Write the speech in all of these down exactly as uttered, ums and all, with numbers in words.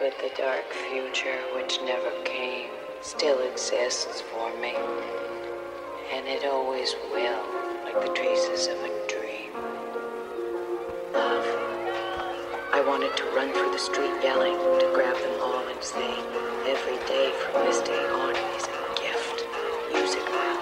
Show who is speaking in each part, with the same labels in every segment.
Speaker 1: But the dark future which never came still exists for me. And it always will, like the traces of a dream. Love. I wanted to run through the street yelling, to grab them all and say, every day from this day on is a gift. Use it well.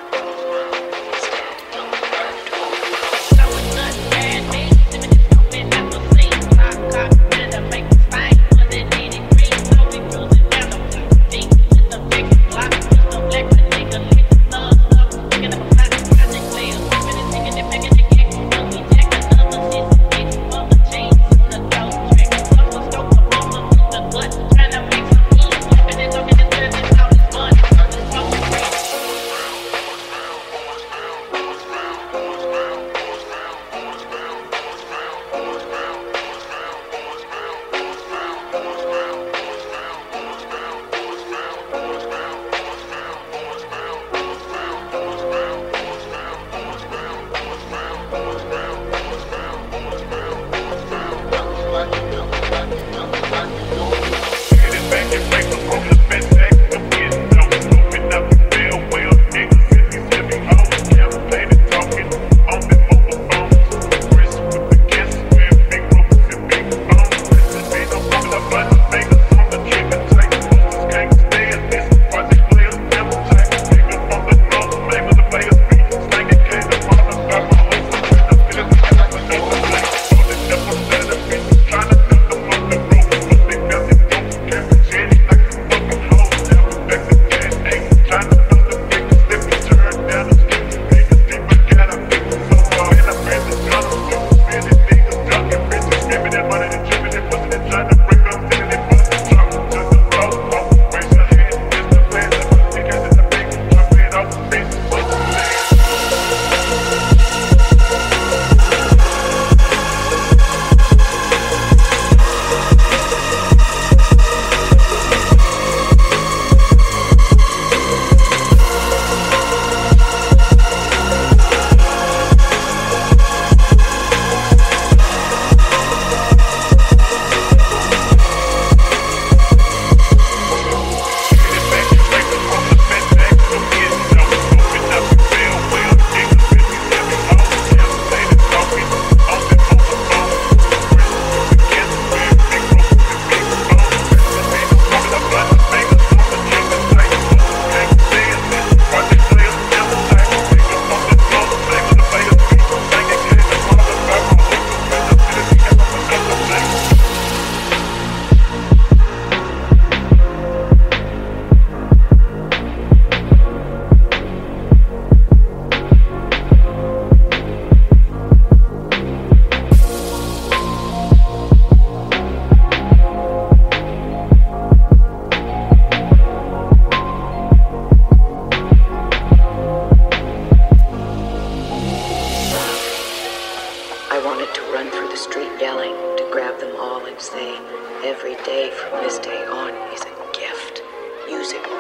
Speaker 1: Every day from this day on is a gift. Use it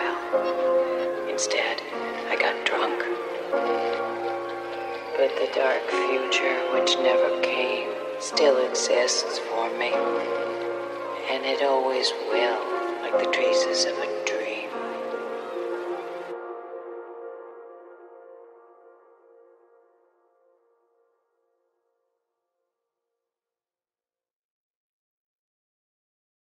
Speaker 1: well. Instead, I got drunk. But the dark future which never came still exists for me. And it always will, like the traces of a dream.